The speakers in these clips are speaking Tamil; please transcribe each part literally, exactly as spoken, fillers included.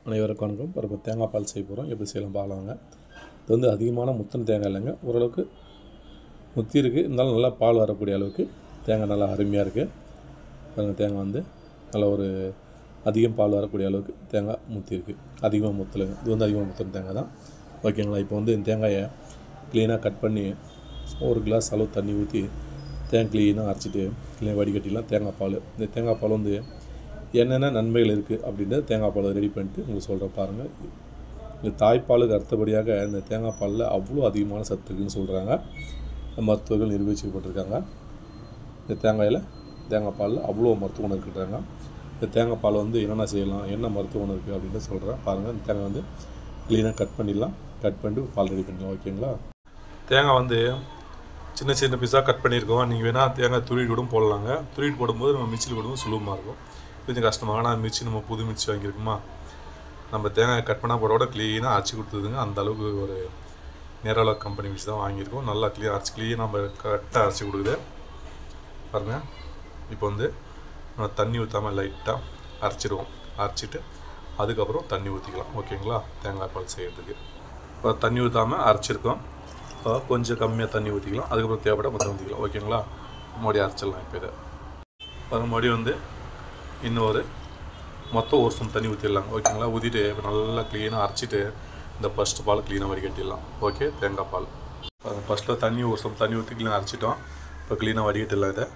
அனைவருக்கும் வணக்கம். இப்போ தேங்காய் பால் செய்ய போகிறோம். எப்படி செய்யலாம் பார்க்கலாங்க. இது வந்து அதிகமான முத்தின தேங்காய் இல்லைங்க, ஓரளவுக்கு முத்தி இருக்குது, இருந்தாலும் நல்லா பால் வரக்கூடிய அளவுக்கு தேங்காய் நல்லா அருமையாக இருக்குது. பாருங்கள், தேங்காய் வந்து நல்லா ஒரு அதிகம் பால் வரக்கூடிய அளவுக்கு தேங்காய் முத்தி இருக்குது. அதிகமாக முத்தலைங்க, இது வந்து அதிகமாக முத்தின தேங்காய் தான். ஓகேங்களா. இப்போ வந்து இந்த தேங்காயை க்ளீனாக கட் பண்ணி ஒரு கிளாஸ் அளவு தண்ணி ஊற்றி தேங்காய் க்ளீனாக அரைச்சிட்டு க்ளீனாக வடிகட்டிலாம் தேங்காய் பால். இந்த தேங்காய் பால் வந்து என்னென்ன நன்மைகள் இருக்குது அப்படின்றத தேங்காய் பாலை ரெடி பண்ணிட்டு உங்களுக்கு சொல்கிறேன் பாருங்கள். இந்த தாய்ப்பாலுக்கு அடுத்தபடியாக இந்த தேங்காய் பாலில் அவ்வளோ அதிகமான சத்து இருக்குதுன்னு சொல்கிறாங்க, மருத்துவர்கள் நிரூபிக்கப்பட்டிருக்காங்க. இந்த தேங்காயில் தேங்காய் பாலில் அவ்வளோ மருத்துவ குணம் இருக்குன்றாங்க. இந்த தேங்காய் பால் வந்து என்னென்ன செய்யலாம், என்ன மருத்துவ குணம் இருக்குது அப்படின்னு சொல்கிறேன் பாருங்கள். இந்த தேங்காய் வந்து க்ளீனாக கட் பண்ணிடலாம். கட் பண்ணிட்டு பால் ரெடி பண்ணிடலாம். ஓகேங்களா. தேங்காய் வந்து சின்ன சின்ன பீஸாக கட் பண்ணியிருக்கோம். நீங்கள் வேணால் தேங்காய் துருவிட்டு கூட போடலாங்க. துருவிட்டு போடும்போது நம்ம மிக்சியில் போடும்போது சுலபமாக இருக்கும். கொஞ்சம் கஷ்டமாக, ஆனால் மிக்சி நம்ம புது மிக்சி வாங்கியிருக்குமா, நம்ம தேங்காய் கட் பண்ணால் போட க்ளீனாக அரைச்சி கொடுத்துதுங்க. அந்த அளவுக்கு ஒரு நேரளவு கம்பெனி மிக்சி தான் வாங்கியிருக்கோம். நல்லா க்ளீனாக அரைச்சி க்ளீனாக நம்ம கரெக்டாக அரைச்சி கொடுக்குது பாருங்கள். இப்போ வந்து நம்ம தண்ணி ஊற்றாமல் லைட்டாக அரைச்சிடுவோம். அரைச்சிட்டு அதுக்கப்புறம் தண்ணி ஊற்றிக்கலாம். ஓகேங்களா. தேங்காய் பால் செய்கிறதுக்கு இப்போ தண்ணி ஊற்றாமல் அரைச்சிருக்கோம். இப்போ கொஞ்சம் கம்மியாக தண்ணி ஊற்றிக்கலாம். அதுக்கப்புறம் தேவைப்பட மொத்தம் ஊற்றிக்கலாம். ஓகேங்களா. மறுபடியும் அரைச்சிடலாம். இப்போ இதை பாருங்கள், மறுபடியும் வந்து இன்னொரு மொத்தம் ஒரு சம் தண்ணி ஊற்றிடலாங்க. ஓகேங்களா. ஊற்றிட்டு இப்போ நல்லா க்ளீனாக அரைச்சிட்டு இந்த ஃபஸ்ட்டு பால் க்ளீனாக வடிகட்டிடலாம். ஓகே. தேங்காய் பால் ஃபஸ்ட்டில் தண்ணி ஒரு சம் தண்ணி ஊற்றி க்ளீனாக அரைச்சிட்டோம். இப்போ க்ளீனாக வடிகட்டிடலாம். இதை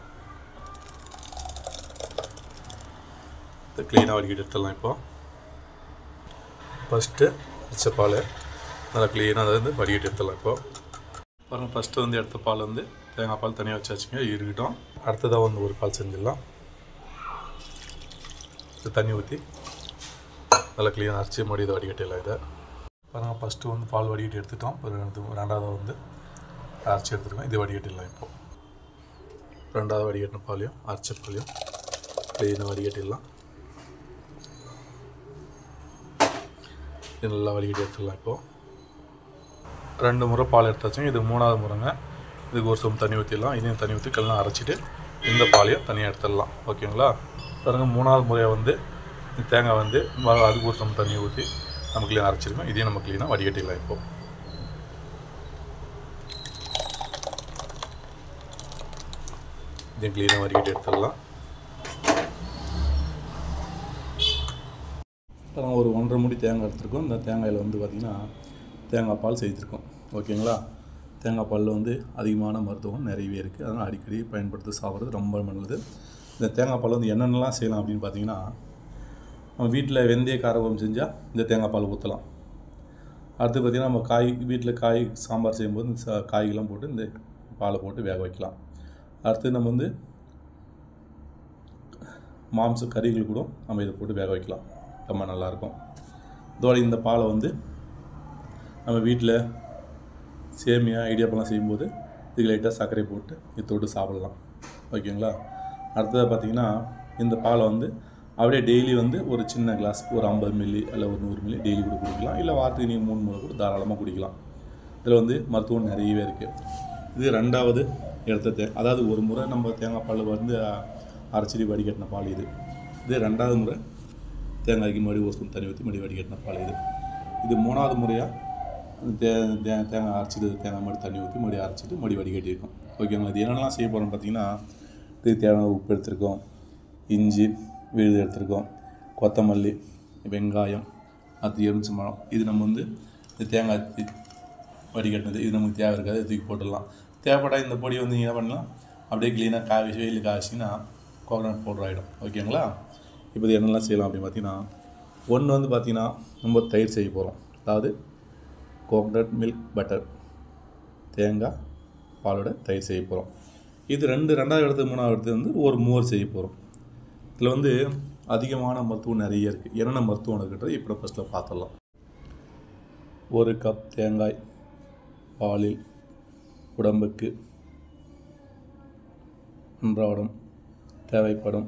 இதை க்ளீனாக வடிகட்டி எடுத்துடலாம். இப்போ ஃபஸ்ட்டு அரைச்ச பால் நல்லா க்ளீனாக அதை வந்து வடிகட்டி எடுத்துடலாம். இப்போ பாருங்கள், ஃபஸ்ட்டு வந்து எடுத்த பால் வந்து தேங்காய் பால் தனியாக வச்சாச்சுங்க, இருக்கட்டும். அடுத்ததாக வந்து ஒரு பால் செஞ்சிடலாம். தண்ணி ஊற்றி நல்லா க்ளீனாக அரைச்சி மறுபடியும் இதை வடிகட்டிடலாம். இதை பாருங்கள், ஃபஸ்ட்டு வந்து பால் வடிகட்டி எடுத்துட்டோம். ரெண்டாவது வந்து அரைச்சி எடுத்துருக்கோம். இது வடிகட்டிடலாம். இப்போது ரெண்டாவது வடிகட்டின பாலையும் அரைச்ச பாலையும் க்ளீனாக வடிகட்டிடலாம். இது நல்லா வடிகட்டி எடுத்துடலாம். இப்போது ரெண்டு முறை பால் எடுத்தாச்சும், இது மூணாவது முறைங்க. இதுக்கு ஒரு சம் தண்ணி ஊற்றிடலாம். இதையும் தண்ணி ஊற்றி கல்லாம் அரைச்சிட்டு இந்த பாலையும் தனியாக எடுத்துடலாம். ஓகேங்களா. பாருங்கள், மூணாவது முறையாக வந்து தேங்காய் வந்து அதுக்கு ஒரு சம் தண்ணி ஊற்றி நம்ம க்ளீனாக அரைச்சிருக்கோம். இதையும் நம்ம க்ளீனாக வடிகட்டிடலாம். இப்போது இதையும் க்ளீனாக வடிகட்டி எடுத்துடலாம். பாருங்கள், ஒரு ஒன்றரை மூடி தேங்காய் எடுத்துருக்கோம். இந்த தேங்காயில் வந்து பார்த்திங்கன்னா தேங்காய் பால் செய்திருக்கோம். ஓகேங்களா. தேங்காய் பாலில் வந்து அதிகமான மருத்துவம் நிறையவே இருக்குது. அதனால் அடிக்கடி பயன்படுத்தி சாப்பிட்றது ரொம்ப நல்லது. இந்த தேங்காய் பால் வந்து என்னென்னலாம் செய்யலாம் அப்படின்னு பார்த்தீங்கன்னா, நம்ம வீட்டில் வெந்தய காரக்குழம்பு செஞ்சால் இந்த தேங்காய் பால் ஊற்றலாம். அடுத்து பார்த்திங்கன்னா, நம்ம காய் வீட்டில் காய் சாம்பார் செய்யும்போது இந்த காய்கெல்லாம் போட்டு இந்த பாலை போட்டு வேக வைக்கலாம். அடுத்து நம்ம வந்து மாம்ச கறிகள் கூட நம்ம இதை போட்டு வேக வைக்கலாம். ரொம்ப நல்லாயிருக்கும். இதோட இந்த பாலை வந்து நம்ம வீட்டில் சேமியா இடியாப்பெல்லாம் செய்யும்போது இதுக்கு லைட்டாக சர்க்கரை போட்டு இது தொட்டு சாப்பிட்லாம். ஓகேங்களா. அடுத்தது பார்த்திங்கன்னா, இந்த பாலை வந்து அப்படியே டெய்லி வந்து ஒரு சின்ன கிளாஸ் ஒரு ஐம்பது மில்லி இல்லை ஒரு நூறு மில்லி டெய்லி கூட குடிக்கலாம். இல்லை வாரத்துக்கு நீங்கள் மூணு முறை கூட தாராளமாக குடிக்கலாம். இதில் வந்து மருத்துவம் நிறையவே இருக்குது. இது ரெண்டாவது எடுத்த தே அதாவது ஒரு முறை நம்ம தேங்காய் பால் வந்து அரைச்சி வடிகட்டின பால் இது. இது ரெண்டாவது முறை தேங்காய்க்கு மறுபடியும் ஒரு ஸ்பூன் தண்ணி ஊற்றி மறுபடியும் வடிகட்டின பால் இது. இது மூணாவது முறையாக தே தே தேங்காய் அரைச்சிட்டு தேங்காய் மறுபடியும் தண்ணி ஊற்றி மறுபடியும் அரைச்சிட்டு மறுபடியும் வடிகட்டியிருக்கோம். ஓகேங்களா. இது என்னென்னலாம் செய்ய போகிறோம்னு பார்த்தீங்கன்னா, இது தேவையான உப்பு எடுத்துருக்கோம், இஞ்சி விழுது எடுத்துருக்கோம், கொத்தமல்லி, வெங்காயம், அது எலுமிச்சை மரம். இது நம்ம வந்து இந்த தேங்காய் வடிகட்டினது இது நமக்கு தேவை இருக்காது, தூக்கி போட்டுடலாம். தேவைப்பட்டால் இந்த பொடி வந்து என்ன பண்ணலாம், அப்படியே க்ளீனாக காய் வெயில் காய்ச்சின்னா கோகனட் பவுடர் ஆகிடும். ஓகேங்களா. இப்போ இது என்னெல்லாம் செய்யலாம் அப்படின்னு பார்த்தீங்கன்னா, ஒன்று வந்து பார்த்திங்கன்னா நம்ம தயிர் செய்ய போகிறோம். அதாவது கோகனட் மில்க் பட்டர், தேங்காய் பாலோட தயிர் செய்ய போகிறோம். இது ரெண்டு ரெண்டாவது இடத்து மூணாவது இடத்து வந்து ஒரு மோர் செய்ய போகிறோம். இதில் வந்து அதிகமான மருத்துவம் நிறைய இருக்குது. என்னென்ன மருத்துவம் இருக்குன்றது இப்போ ஃபஸ்ட்டில் பார்த்துடலாம். ஒரு கப் தேங்காய் பாலில் உடம்புக்கு அன்றாடம் தேவைப்படும்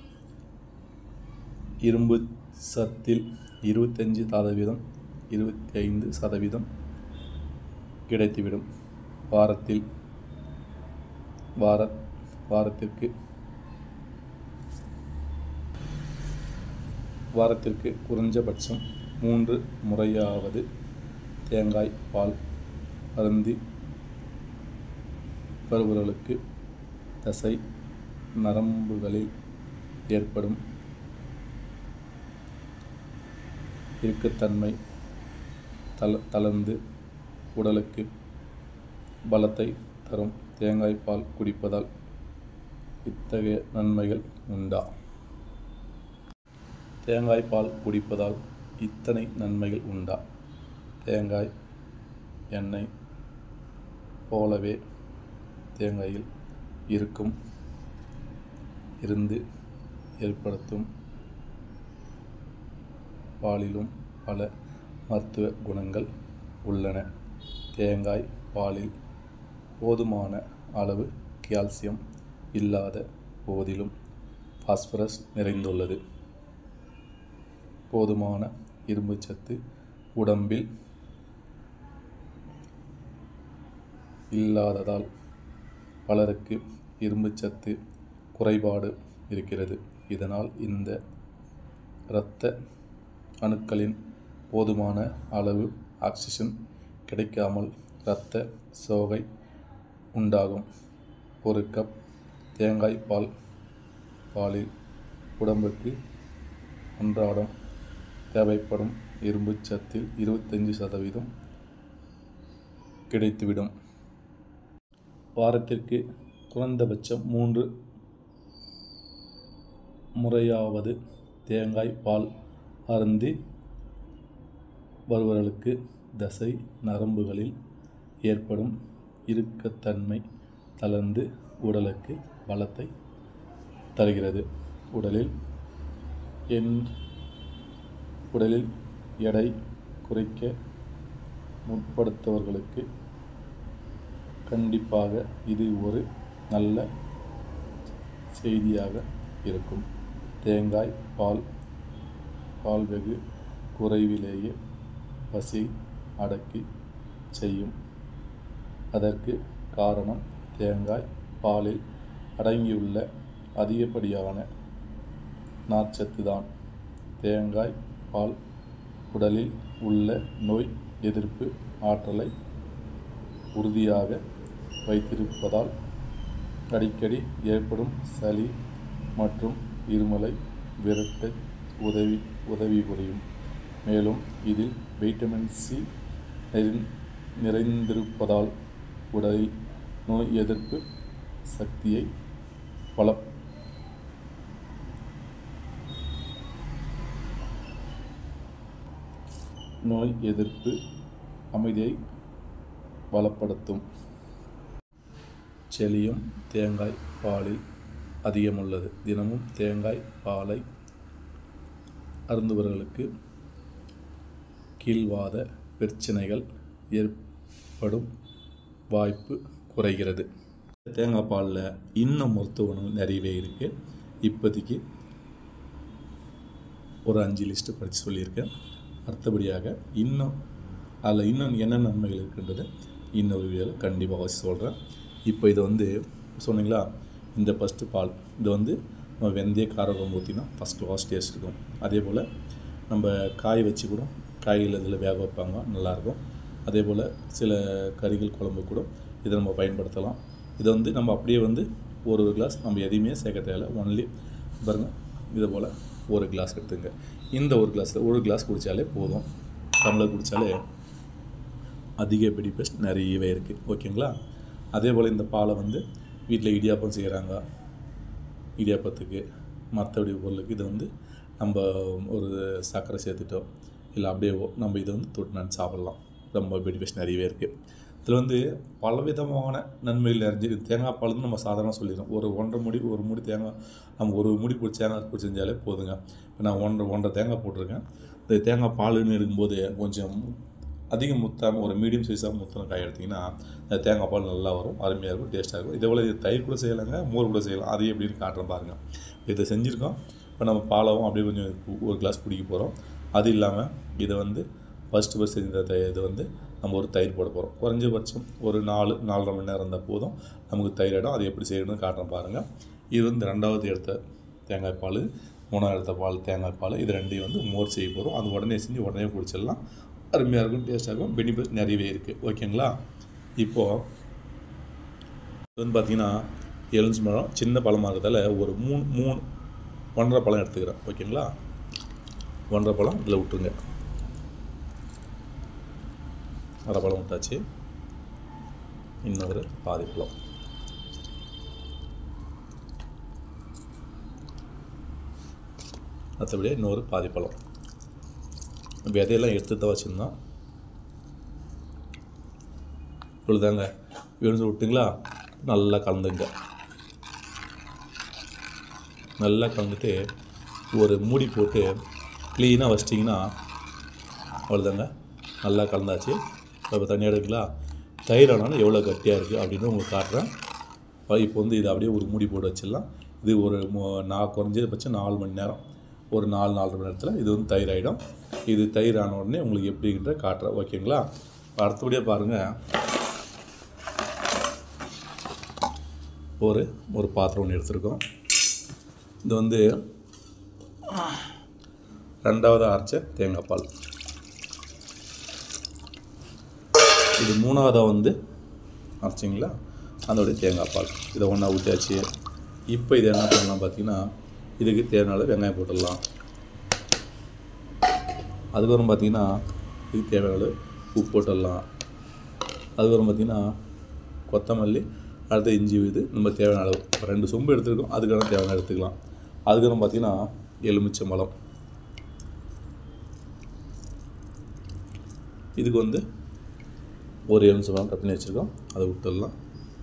இரும்பு சத்தில் இருபத்தஞ்சி சதவீதம் இருபத்தி ஐந்து சதவீதம் கிடைத்துவிடும். வாரத்தில் வார வாரத்திற்கு வாரத்திற்கு குறைஞ்சபட்சம் மூன்று முறையாவது தேங்காய் பால் அருந்தி வருபவர்களுக்கு தசை நரம்புகளில் ஏற்படும் இறுக்கத்தன்மை தள தளர்ந்து உடலுக்கு பலத்தை தரும். தேங்காய் பால் குடிப்பதால் இத்தகைய நன்மைகள் உண்டா? தேங்காய் பால் குடிப்பதால் இத்தனை நன்மைகள் உண்டா? தேங்காய் எண்ணெய் போலவே தேங்காயில் இருக்கும் இருந்து ஏற்படுத்தும் பாலிலும் பல மருத்துவ குணங்கள் உள்ளன. தேங்காய் பாலில் போதுமான அளவு கால்சியம் இல்லாத போதிலும் பாஸ்பரஸ் நிறைந்துள்ளது. போதுமான இரும்புச்சத்து உடம்பில் இல்லாததால் பலருக்கு இரும்புச்சத்து குறைபாடு இருக்கிறது. இதனால் இந்த இரத்த அணுக்களின் போதுமான அளவு ஆக்சிஜன் கிடைக்காமல் இரத்த சோகை உண்டாகும். ஒரு கப் தேங்காய் பால் பாலில் உடம்புக்கு அன்றாடம் தேவைப்படும் இரும்புச்சத்தில் இருபத்தஞ்சு சதவீதம் கிடைத்துவிடும். வாரத்திற்கு குறைந்தபட்சம் மூன்று முறையாவது தேங்காய் பால் அருந்தி வருபவர்களுக்கு தசை நரம்புகளில் ஏற்படும் இறுக்கத்தன்மை தளர்ந்து உடலுக்கு பலத்தை தருகிறது. உடலில் என் உடலில் எடை குறைக்க முற்படுத்தவர்களுக்கு கண்டிப்பாக இது ஒரு நல்ல செய்தியாக இருக்கும். தேங்காய் பால் பால் வெகு குறைவிலேயே பசி அடக்கி செய்யும். அதற்கு காரணம் தேங்காய் பாலில் அடங்கியுள்ள அதிகப்படியான நார்ச்சத்து தான். தேங்காய் பால் உடலில் உள்ள நோய் எதிர்ப்பு ஆற்றலை உறுதியாக வைத்திருப்பதால் அடிக்கடி ஏற்படும் சளி மற்றும் இருமலை விரட்ட உதவி உதவி புரியும். மேலும் இதில் வைட்டமின் சி நிறைந்திருப்பதால் உடலில் நோய் எதிர்ப்பு சக்தியை பல நோய் எதிர்ப்பு அமைதியை பலப்படுத்தும். செலியம் தேங்காய் பாலில் அதிகமுள்ளது. தினமும் தேங்காய் பாலை அருந்துபவர்களுக்கு கீழ்வாத பிரச்சனைகள் ஏற்படும் வாய்ப்பு குறைகிறது. தேங்காய் பாலில் இன்னும் மருத்துவ குணங்கள் நிறையவே இருக்குது. இப்போதைக்கு ஒரு அஞ்சு லிஸ்ட்டு படித்து சொல்லியிருக்கேன். அடுத்தபடியாக இன்னும் அதில் இன்னும் என்ன நன்மைகள் இருக்குன்றது இன்னொரு வீடியோவில் கண்டிப்பாக வச்சு சொல்கிறேன். இப்போ இது வந்து சொன்னீங்களா, இந்த ஃபஸ்ட்டு பால் இது வந்து நம்ம வெந்தய காரகம் ஊற்றினா ஃபஸ்ட் கிளாஸ் டேஸ்ட் இருக்கும். அதே போல் நம்ம காய் வச்சு கூட காய்கள் இதில் வேக வைப்பாங்க, நல்லாயிருக்கும். அதே போல் சில கறிகள் குழம்பு கூட இதை நம்ம பயன்படுத்தலாம். இதை வந்து நம்ம அப்படியே வந்து ஒரு ஒரு கிளாஸ் நம்ம எதையுமே சேர்க்க தேவையில்லை. ஒன்லி பாருங்கள், இதே போல் ஒரு கிளாஸ் எடுத்துங்க. இந்த ஒரு கிளாஸில் ஒரு கிளாஸ் குடித்தாலே போதும். டம்ளர் குடித்தாலே அதிக பெனிஃபிட்ஸ் நிறையவே இருக்குது. ஓகேங்களா? அதே போல் இந்த பாலை வந்து வீட்டில் இடியாப்பம் செய்கிறாங்க, இடியாப்பத்துக்கு மற்றபடி பொருளுக்கு இதை வந்து நம்ம ஒரு சர்க்கரை சேர்த்துட்டோம் இல்லை அப்படியே நம்ம இதை வந்து தொட்டு நான் சாப்பிட்லாம். ரொம்ப பெனிஃபிட்ஸ் நிறையவே இருக்குது. இதில் வந்து பலவிதமான நன்மைகள் நிறைஞ்சி தேங்காய் பால் வந்து நம்ம சாதாரணமாக சொல்லிடுறோம். ஒரு ஒன்றரை மூடி ஒரு மூடி தேங்காய் நம்ம ஒரு மூடி பிடிச்சி தேங்காய் பிடிச்சி செஞ்சாலே போதுங்க. இப்போ நான் ஒன்றரை ஒன்றரை தேங்காய் போட்டிருக்கேன். இந்த தேங்காய் பாலுன்னு இருக்கும்போது கொஞ்சம் அதிகம் முத்தாமல் ஒரு மீடியம் சைஸாக முத்தின காய் எடுத்திங்கன்னா இந்த தேங்காய் பால் நல்லா வரும், அருமையாக இருக்கும், டேஸ்ட்டாக இருக்கும். இதே போல் இது தயிர் கூட செய்யலாங்க, மோர் கூட செய்யலாம். அது எப்படின்னு காட்டுறேன் பாருங்கள். இதை செஞ்சுருக்கோம். இப்போ நம்ம பாலாவும் அப்படியே கொஞ்சம் ஒரு கிளாஸ் குடிக்க போகிறோம். அது இல்லாமல் இதை வந்து ஃபஸ்ட்டு ஃபஸ்ட் செஞ்ச இது வந்து நம்ம ஒரு தயிர் போட போகிறோம். குறைஞ்சபட்சம் ஒரு நாலு நாலரை மணி நேரம் இருந்தால் போதும், நமக்கு தயிர் இடம். அது எப்படி செய்யணும்னு காட்டுறேன் பாருங்கள். இது வந்து ரெண்டாவது எடுத்த தேங்காய் பால். மூணாவது எடுத்த பால் தேங்காய் பால் இது ரெண்டையும் வந்து மோர் செய்ய போகிறோம். அது உடனே செஞ்சு உடனே குடிச்சிடலாம். அருமையாக இருக்கும், டேஸ்ட்டாக இருக்கும், பெனிஃபிட் நிறையவே இருக்குது. ஓகேங்களா? இப்போது இது வந்து பார்த்திங்கன்னா எலுமிச்சை பழம் சின்ன பழமாக இருக்கிறதால ஒரு மூணு மூணு ஒன்றரை பழம் எடுத்துக்கிறேன். ஓகேங்களா? ஒன்றரை பழம் இதில் விட்டுருங்க. அரை பழம் விட்டாச்சு. இன்னொரு பாதி பழம். மற்றபடியே இன்னொரு பாதி பழம். விதையெல்லாம் எடுத்து தான் வச்சுருந்தோம். இவ்வளோதாங்க. விழுந்து விட்டுங்களா? நல்லா கலந்துங்க. நல்லா கலந்துட்டு ஒரு மூடி போட்டு க்ளீனாக வச்சிட்டிங்கன்னா அவ்வளோதாங்க. நல்லா கலந்தாச்சு. இப்போ தண்ணி எடுக்குங்களா? தயிர் ஆனாலும் எவ்வளோ கட்டியாக இருக்குது அப்படின்னு உங்களுக்கு காட்டுறேன். இப்போ வந்து இதை அப்படியே ஒரு மூடி போட்டு வச்சிடலாம். இது ஒரு நான் குறைஞ்சபட்சம் நாலு மணி நேரம், ஒரு நாலு நாலரை மணி நேரத்தில் இது வந்து தயிர் ஆகிடும். இது தயிர் ஆன உடனே உங்களுக்கு எப்படின்ற காட்டுறேன். ஓகேங்களா? அடுத்தபடியாக பாருங்கள். ஒரு ஒரு பாத்திரம் ஒன்று எடுத்துருக்கோம். இது வந்து ரெண்டாவது அரைச்ச தேங்காய் பால். இது மூணாவதாக வந்து அரைச்சிங்களா அதோடைய தேங்காய் பால். இதை ஒன்றா ஊற்றியாச்சு. இப்போ இதை என்ன பண்ணலாம் பார்த்தீங்கன்னா, இதுக்கு தேவையான வெங்காயம் போட்டுடலாம். அதுக்கப்புறம் பார்த்திங்கன்னா இதுக்கு தேவையான உப்பு போட்டுடலாம். அதுக்கப்புறம் பார்த்திங்கன்னா கொத்தமல்லி, அடுத்து இஞ்சி விழுது நம்ம தேவையான அளவு ரெண்டு சொம்பு எடுத்துருக்கோம். அதுக்கான தேவையான எடுத்துக்கலாம். அதுக்கப்புறம் பார்த்திங்கன்னா எலுமிச்சை பழம். இதுக்கு வந்து ஒரு எலுமிச்சை பழம் கட் பண்ணி வச்சுருக்கோம். அதை விட்டுடலாம்.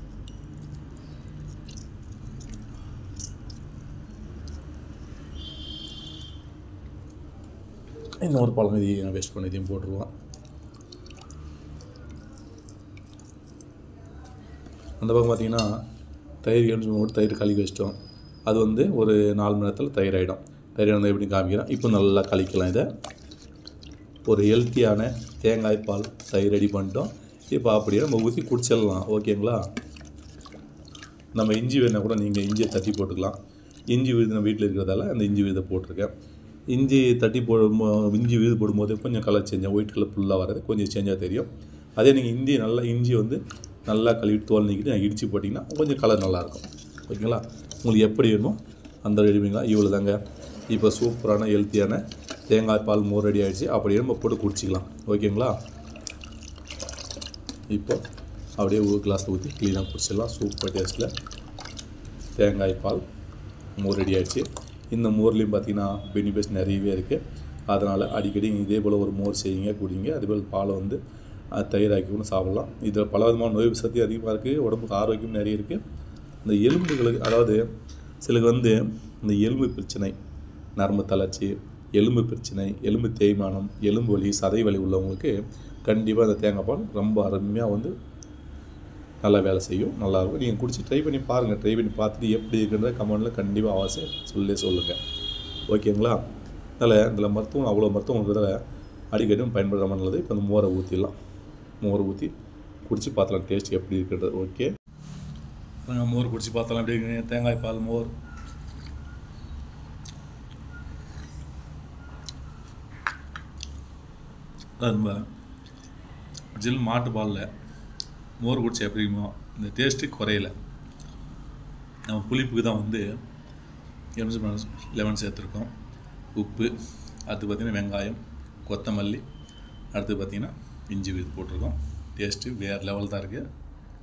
இன்னொரு பழம் இதையும் வேஸ்ட் பண்ணி இதையும் போட்டுருவோம். அந்த பக்கம் பார்த்திங்கன்னா தயிர் எலுமிச்சை போட்டு தயிர் கலக்கி வச்சிட்டோம். அது வந்து ஒரு நாலு மணி நேரத்தில் தயிர் ஆகிடும். தயிர் வந்து எப்படி காமிக்கிறேன். இப்போ நல்லா கலக்கலாம். இதை ஒரு ஹெல்த்தியான தேங்காய் பால் தயிர் ரெடி பண்ணிட்டோம். இப்போ அப்படியே நம்ம ஊற்றி குடிச்சிடலாம். ஓகேங்களா? நம்ம இஞ்சி வேணால் கூட நீங்கள் இஞ்சியை தட்டி போட்டுக்கலாம். இஞ்சி விழுது நம்ம வீட்டில் இருக்கிறதால அந்த இஞ்சி விழுதை போட்டிருக்கேன். இஞ்சி தட்டி போடும் இஞ்சி விழுது போடும்போது கொஞ்சம் கலர் சேஞ்சாக ஒயிட் கலர் ஃபுல்லாக வர்றது கொஞ்சம் சேஞ்சாக தெரியும். அதே நீங்கள் இஞ்சி நல்லா இஞ்சி வந்து நல்லா கழுவி தோல் நீக்கிட்டு இடித்து போட்டிங்கன்னா கொஞ்சம் கலர் நல்லாயிருக்கும். ஓகேங்களா? உங்களுக்கு எப்படி வேணுமோ அந்த ரெடிமிங்களா? இவ்வளோ தாங்க. இப்போ சூப்பரான ஹெல்த்தியான தேங்காய் பால் மோர் ரெடி ஆகிடுச்சு. அப்படியே நம்ம போட்டு குடிச்சிக்கலாம். ஓகேங்களா? இப்போ அப்படியே ஒரு கிளாஸ் ஊற்றி க்ளீனாக குடிச்சிடலாம். சூப்பர் டேஸ்ட்டில் தேங்காய் பால் மோர் ரெடி ஆகிடுச்சு. இந்த மோர்லேயும் பார்த்திங்கன்னா பெனிஃபிட்ஸ் நிறையவே இருக்குது. அதனால் அடிக்கடி இதே போல் ஒரு மோர் செய்யுங்க, குடிங்க. அதேபோல் பாலை வந்து தயிராக்கி கூட சாப்பிட்லாம். இதில் பல விதமான நோய் சக்தி அதிகமாக இருக்குது. உடம்புக்கு ஆரோக்கியம் நிறைய இருக்குது. இந்த எலும்புகளுக்கு, அதாவது சிலருக்கு வந்து இந்த எலும்பு பிரச்சனை, நரம்பு தளர்ச்சி, எலும்பு பிரச்சனை, எலும்பு தேய்மானம், எலும்பு வலி, சதை வலி உள்ளவங்களுக்கு கண்டிப்பாக இந்த தேங்காய் பால் ரொம்ப அருமையாக வந்து நல்லா வேலை செய்யும். நல்லாயிருக்கும். நீங்கள் குடிச்சு ட்ரை பண்ணி பாருங்கள். ட்ரை பண்ணி பார்த்துட்டு எப்படி இருக்குன்றத கமெண்டில் கண்டிப்பாக அவசியம் சொல்லி சொல்லுங்கள். ஓகேங்களா? அதனால் இதில் மருத்துவம் அவ்வளோ மருத்துவம் இருக்கிறதால அடிக்கடி பயன்படுத்த நல்லது. இப்போ அந்த மோரை ஊற்றிடலாம். மோரை ஊற்றி குடிச்சு பார்த்தலாம் டேஸ்ட் எப்படி இருக்குன்றது. ஓகே, மோர் குடிச்சு பார்த்தலாம் எப்படி இருக்கு. தேங்காய் பால் மோர் நம்ம ஜில் மாட்டு பாலில் மோர் குடிச்சா எப்படி இருக்குமோ இந்த டேஸ்ட்டு குறையல. நம்ம புளிப்புக்கு தான் வந்து எலுமிச்சை லெமன் சேர்த்துருக்கோம். உப்பு, அடுத்து பார்த்திங்கன்னா வெங்காயம், கொத்தமல்லி, அடுத்து பார்த்திங்கன்னா இஞ்சி விழுது போட்டிருக்கோம். டேஸ்ட்டு வேறு லெவல் தான் இருக்குது.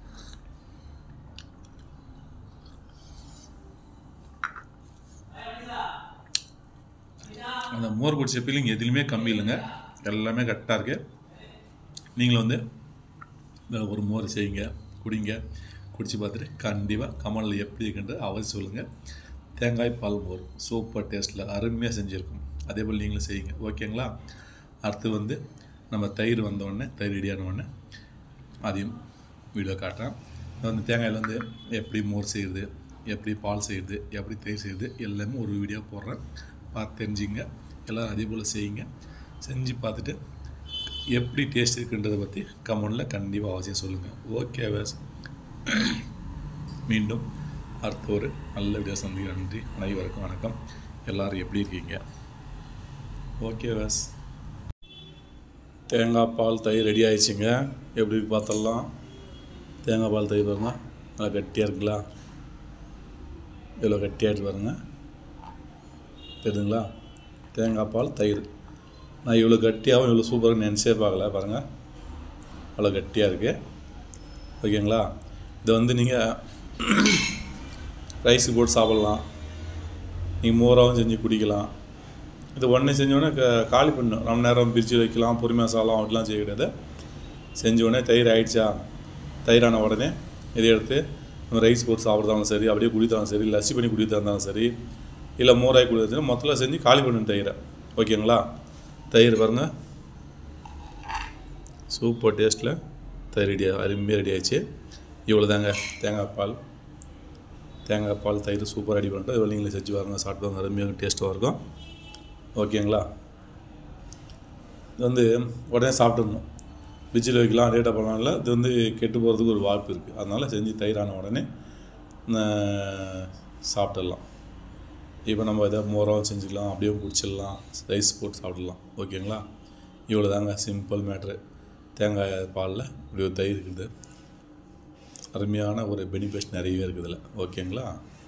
அந்த மோர் குடிச்ச ஃபீலிங் எதுலையுமே கம்மி இல்லைங்க. எல்லாமே கரெக்டாக இருக்குது. நீங்களும் வந்து ஒரு மோர் செய்யுங்க, குடிங்க. குடிச்சு பார்த்துட்டு கண்டிப்பாக கமெண்டில் எப்படி இருக்குன்ற அவசியம் சொல்லுங்கள். தேங்காய் பால் மோர் சூப்பர் டேஸ்ட்டில் அருமையாக செஞ்சுருக்கும். அதே போல் நீங்களும் செய்யுங்க. ஓகேங்களா? அடுத்து வந்து நம்ம தயிர் வந்தோடனே, தயிர் ரெடியானோடனே அதையும் வீடியோ காட்டுறேன். அந்த தேங்காயில் வந்து எப்படி மோர் செய்கிறது, எப்படி பால் செய்கிறது, எப்படி தயிர் செய்கிறது எல்லாமே ஒரு வீடியோ போடுறேன். பார்த்து தெரிஞ்சுங்க. எல்லோரும் அதே போல் செய்யுங்க. செஞ்சு பார்த்துட்டு எப்படி டேஸ்ட் இருக்குன்றதை பற்றி கமெண்டில் கண்டிப்பாக அவசியம் சொல்லுங்கள். ஓகே வேஸ், மீண்டும் அடுத்த ஒரு நல்ல வீடியோ சந்திக்க. நன்றி. அனைவருக்கும் வணக்கம். எல்லோரும் எப்படி இருக்கீங்க? ஓகே வாஸ் தேங்காய் பால் தயிர் ரெடி ஆகிடுச்சிங்க. எப்படி பார்த்தலாம். தேங்காய் பால் தயிர் பாருங்க, நல்லா கட்டியாக இருக்குங்களா? இவ்வளோ கட்டியாகிட்டு பாருங்க, தெரியுதுங்களா? தேங்காய் பால் தயிர் நான் இவ்வளோ கட்டியாகவும் இவ்வளோ சூப்பராக நினச்சே பார்க்கல. பாருங்கள், அவ்வளோ கட்டியாக இருக்குது. ஓகேங்களா? இதை வந்து நீங்கள் ரைஸுக்கு போட்டு சாப்பிட்லாம், நீங்கள் மோராகவும் செஞ்சு குடிக்கலாம். இது உடனே செஞ்சோடனே க காலி பண்ணணும். ரொம்ப நேரம் பிரித்து வைக்கலாம், பொறுமையாக சாப்பிடலாம், அப்படிலாம் செய்ய கிடையாது. செஞ்ச உடனே தயிர் ஆகிடுச்சா, தயிரான உடனே இதை எடுத்து நம்ம ரைஸ் போட்டு சாப்பிட்றதாலும் சரி, அப்படியே குடித்தாலும் சரி, லஸ்ஸி பண்ணி குடித்தா இருந்தாலும் சரி, இல்லை மோராகி குடித்தா மொத்தத்தில் செஞ்சு காலி பண்ணணும் தயிரை. ஓகேங்களா? தயிர் பாருங்கள், சூப்பர் டேஸ்ட்டில் தயிர் ரெடி அருமையாக ரெடி ஆகிடுச்சு. இவ்வளோ தாங்க தேங்காய் பால் தேங்காய் பால் தயிர் சூப்பராக ரெடி பண்ணிட்டு இது நீங்களே செஞ்சு பாருங்கள், சாப்பிட்டு அருமையாக டேஸ்ட்டாக இருக்கும். ஓகேங்களா? இது வந்து உடனே சாப்பிட்டுடணும், ஃப்ரிட்ஜில் வைக்கலாம், ரேட்டாக பண்ணால இது வந்து கெட்டு போகிறதுக்கு ஒரு வாய்ப்பு இருக்குது. அதனால் செஞ்சு தயிரான உடனே சாப்பிட்டுடலாம். இப்போ நம்ம எதாவது மோராகவும் செஞ்சுக்கலாம், அப்படியே குடிச்சிடலாம், ரைஸ் போட்டு சாப்பிடலாம். ஓகேங்களா? இவ்வளோ தாங்க சிம்பிள் மேட்ரு. தேங்காய் பாலில் இப்படி ஒரு தயிர் இருக்குது, அருமையான ஒரு பெனிஃபிட்ஸ் நிறையவே இருக்குது இதில். ஓகேங்களா?